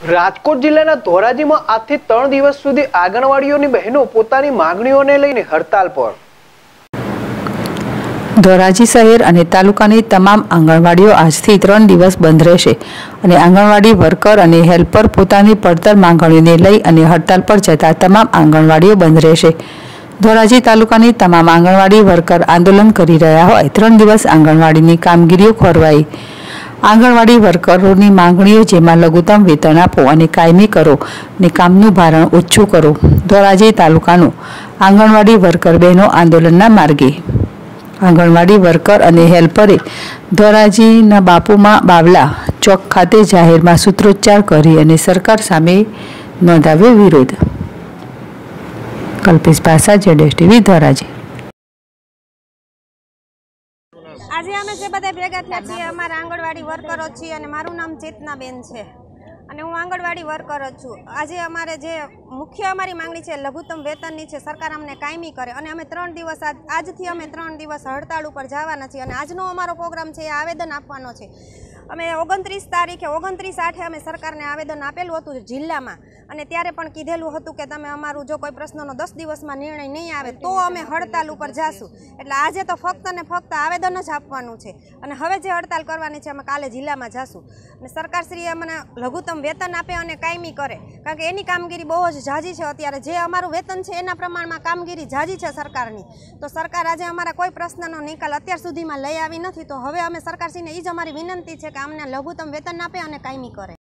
રાજકોટ જિલ્લાના ધોરાજીમાં આજથી 3 દિવસ સુધી આંગણવાડીઓની બહેનો પોતાની માંગણીઓને લઈને હડતાલ પર। ધોરાજી શહેર અને તાલુકાની તમામ આંગણવાડીઓ આજથી 3 દિવસ બંધ રહેશે અને આંગણવાડી વર્કર અને હેલ્પર પોતાની પડતર માંગણીઓને લઈ અને હડતાલ પર જતા તમામ આંગણવાડીઓ બંધ રહેશે। ધોરાજી તાલુકાની તમામ આંગણવાડી વર્કર આંદોલન કરી રહ્યા હોય 3 દિવસ આંગણવાડીની કામગીરીઓ ખોરવાઈ। આંગણવાડી વર્કરોની માંગણીઓ જેમાં લઘુત્તમ વેતન આપો અને કાયમી કરો અને કામનું ભારણ ઓછું કરો। ધોરાજી તાલુકાનું આંગણવાડી વર્કર બહેનો આંદોલનના માર્ગે। આંગણવાડી વર્કર અને હેલ્પરે ધોરાજીના બાપુમા બાવલા ચોક ખાતે જાહેરમાં સૂત્રોચ્ચાર કરી અને સરકાર સામે નોંધાવ્યો વિરોધ। કલ્પેશ ભાષા, ZSTV ધોરાજી। આજે અમે જે બધા ભેગા થયા છીએ અમારા આંગણવાડી વર્કરો છીએ અને મારું નામ ચેતનાબેન છે અને હું આંગણવાડી વર્કર જ છું। આજે અમારે જે મુખ્ય અમારી માંગણી છે લઘુત્તમ વેતનની છે, સરકાર અમને કાયમી કરે અને અમે 3 દિવસ આજથી અમે 3 દિવસ હડતાળ ઉપર જવાના છીએ અને આજનો અમારો પ્રોગ્રામ છે એ આવેદન આપવાનો છે। અમે 29 તારીખે 29/8 અમે સરકારને આવેદન આપેલું હતું જિલ્લામાં અને ત્યારે પણ કીધેલું હતું કે તમે અમારું જો કોઈ પ્રશ્નનો 10 દિવસમાં નિર્ણય નહીં આવે તો અમે હડતાલ ઉપર જાશું। એટલે આજે તો ફક્ત ને ફક્ત આવેદન જ આપવાનું છે અને હવે જે હડતાલ કરવાની છે અમે કાલે જિલ્લામાં જાશું અને સરકારશ્રીએ અમને લઘુત્તમ વેતન આપે અને કાયમી કરે, કારણ કે એની કામગીરી બહુ જ ઝાઝી છે। અત્યારે જે અમારું વેતન છે એના પ્રમાણમાં કામગીરી ઝાઝી છે સરકારની, તો સરકાર આજે અમારા કોઈ પ્રશ્નનો નિકાલ અત્યાર સુધીમાં લઈ આવી નથી। તો હવે અમે સરકારશ્રીને એ જ અમારી વિનંતી છે કે અમને લઘુત્તમ વેતન આપે અને કાયમી કરે।